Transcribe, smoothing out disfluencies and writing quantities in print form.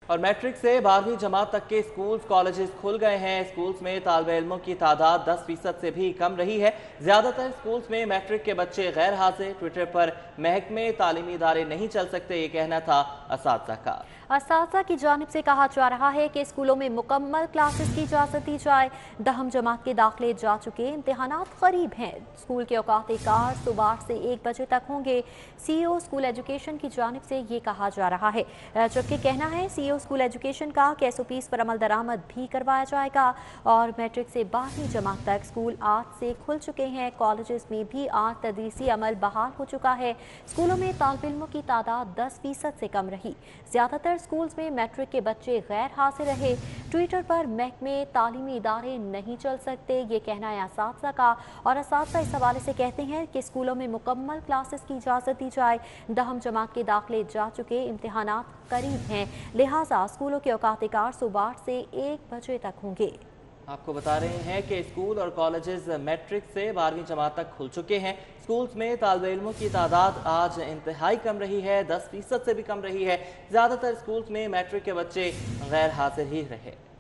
और मैट्रिक से 12वीं जमात तक के स्कूल्स कॉलेजेस खुल गए हैं। स्कूल्स में तालिबे इल्मों की तादाद 10% से भी कम रही है। ज़्यादातर स्कूल्स में मैट्रिक के बच्चे गैर हाजिर। ट्विटर पर महकमे तालीमी इदारे नहीं चल सकते, ये कहना था असातिज़ा का। असातिज़ा की जानिब से कहा जा रहा है कि स्कूलों में मुकम्मल क्लासेस की इजाज़त दी जाए। 10वीं जमात के दाखिले जा चुके, इम्तिहानात करीब हैं। स्कूल के औकात कार सुबह 8 से 1 बजे तक होंगे। CEO स्कूल एजुकेशन की जानिब से ये कहा जा रहा है, जबकि कहना है CEO स्कूल एजुकेशन का कि SOPs पर अमल दरामद भी करवाया जाएगा। और मैट्रिक से 12वीं जमात तक स्कूल आज से खुल चुके हैं। कॉलेजेस में भी आज तदरीसी अमल बहाल हो चुका है। स्कूलों में तालिबे इल्मों की तादाद 10% से कम रही। ज़्यादातर स्कूल्स में मैट्रिक के बच्चे गैर हाजिर रहे। ट्विटर पर महकमे तालीमी इदारे नहीं चल सकते, ये कहना है असातिज़ा का। और असातिज़ा इस हवाले से कहते हैं कि स्कूलों में मुकम्मल क्लासेस की इजाज़त दी जाए। 10वीं जमात के दाखिले जा चुके, इम्तिहानात करीब हैं, लिहाजा स्कूलों के औकात कार सुबह 8 से 1 बजे तक होंगे। आपको बता रहे हैं कि स्कूल और कॉलेजेस मैट्रिक से 12वीं जमात तक खुल चुके हैं। स्कूल्स में तालिबे इल्मों की तादाद आज इंतहाई कम रही है, 10% से भी कम रही है। ज़्यादातर स्कूल्स में मैट्रिक के बच्चे गैर हाजिर ही रहे।